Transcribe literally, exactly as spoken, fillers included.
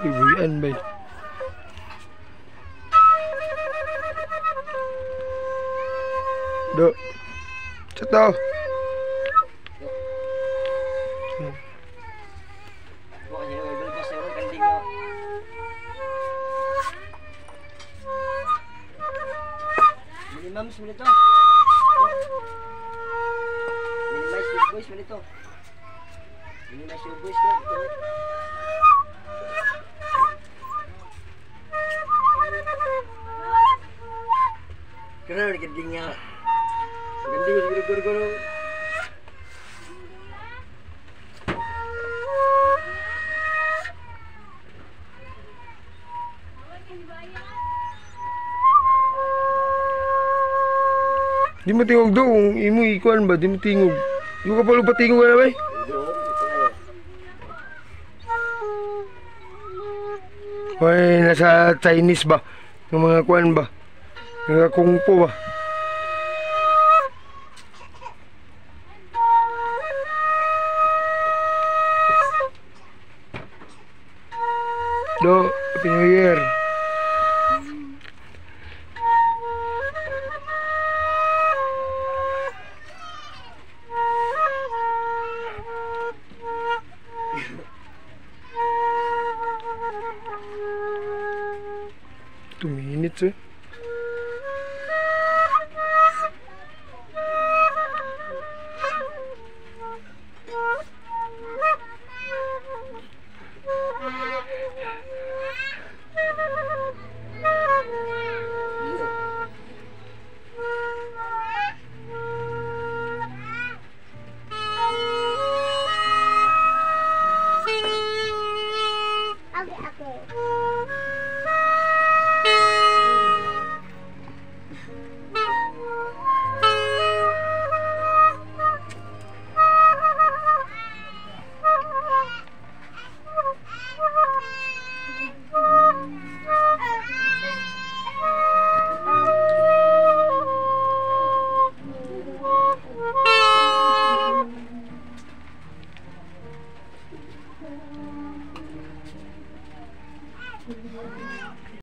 Ibuyan bay. Do. Ceto. Minimums mo nito. Minimize your voice mo nito. Minimize your voice mo nito. Kena ganding nga. Ganding guru guru guru. Di mo tingog do kung imo ikuan ba, di mo tingog. Di mo ka pa lupa tingog na bay. May nasa Chinese ba? Ng mga kuan ba? Mga kung po ba? Do, Happy New Year. Two minutes eh. Thank you.